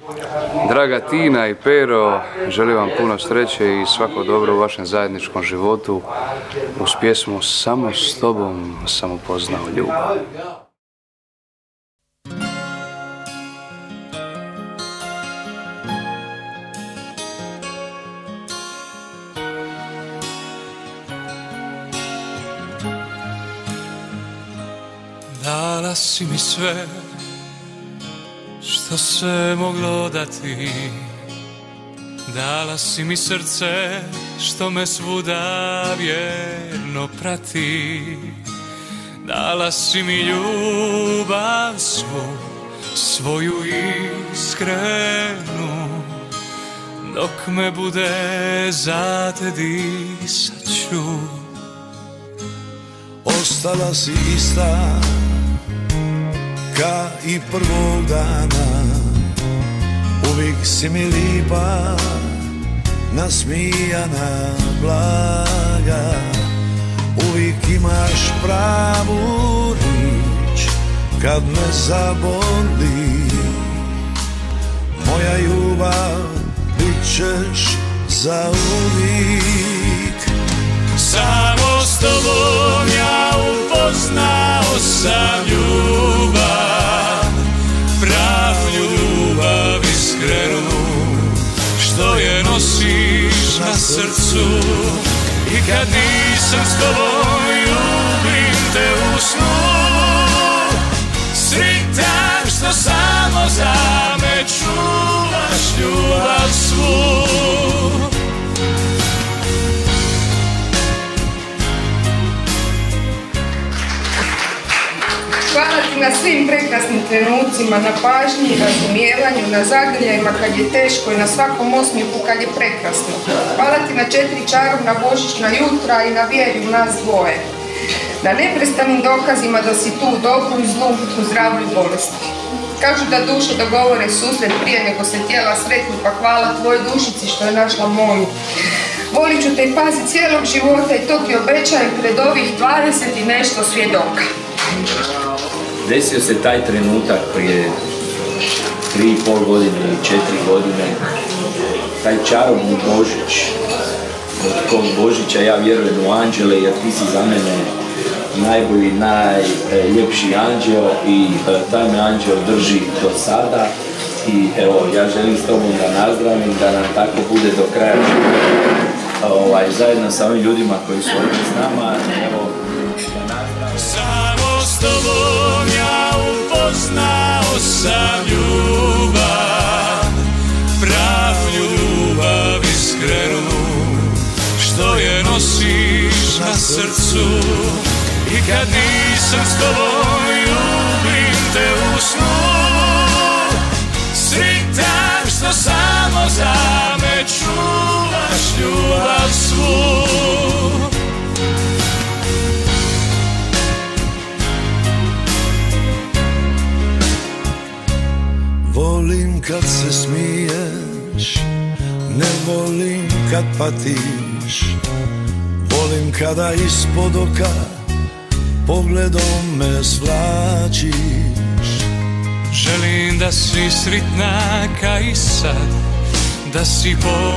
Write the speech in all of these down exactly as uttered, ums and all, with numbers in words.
Draga Tina i Pero, želim vam puno sreće i svako dobro u vašem zajedničkom životu. Uz pjesmu Samo s tobom sam upoznao ljubav. Dala si mi sve što se moglo dati, dala si mi srce što me svuda vjerno prati, dala si mi ljubav svu, svoju iskrenu, dok me bude za te disat ću. Ostala si ista ka i prvog dana, uvijek si mi lipa, nasmijana, blaga, uvijek imaš pravu riječ kad me zaboli. Moja ljubav, bit ćeš za uvijek. Samo s tobom ja upoznao sam ljubav, pravu ljubav iskrenu, što je nosiš na srcu. I kad nisam s tobom ljubim te u snu, sritan što samo za me čuvaš ljubav svu. Hvala ti na svim prekrasnim trenucima, na pažnji, razumijevanju, na zagrljajima kad je teško i na svakom osmijehu kad je prekrasno. Hvala ti na četiri čarobna božićna jutra i na vjeri u nas dvoje. Na neprestanim dokazima da si tu u dobru i zlu, u zdravlju i bolesti. Kažu da duše dogovore susret prije nego se tijela sretnu, pa hvala tvojoj dušici što je našla moju. Volit ću te i pazit cijelog života i to ti obećajem pred ovih dvadeset i nešto svjedoka. Desio se taj trenutak prije tri i pol godine ili četiri godine, taj čarobni Božić, od kog Božića ja vjerujem u anđele jer ti si za mene najbolji, najljepši anđeo i taj me anđeo drži do sada i evo, ja želim s tobom da nazdravim, da nam tako bude do kraja života, ovaj, zajedno sa ovim ljudima koji su ovdje s nama, evo, da nazdravim. Samo s tobom ja upoznao sam ljubav, pravu ljubav iskrenu, što je nosiš na srcu. I kad nisam s tobom ljubim te u snu, sritan što samo za me čuvaš ljubav svu. Volim kad se smiješ, ne volim kad patiš, volim kada ispod oka pogledom me svlačiš. Želim da si sritna ka i sad, da si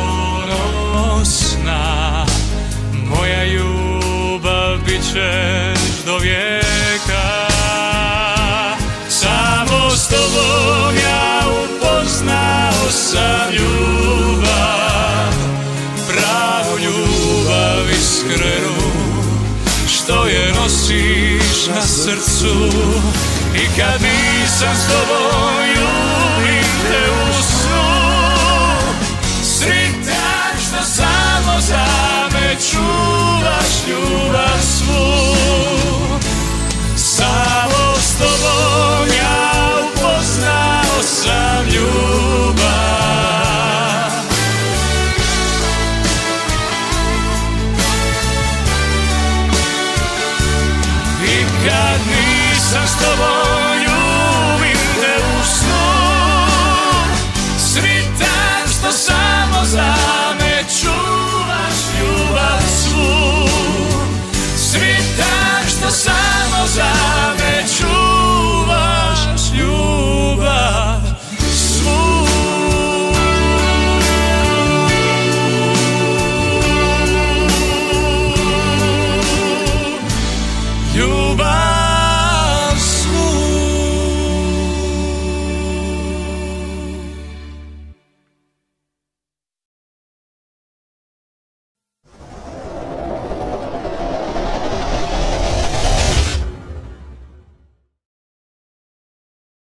ponosna, moja ljubav bit ćeš do vijeka. Samo s tobom ja upoznao sam ljubav, pravu ljubav iskrenu, što je nosiš na srcu. I kad nisam s tobom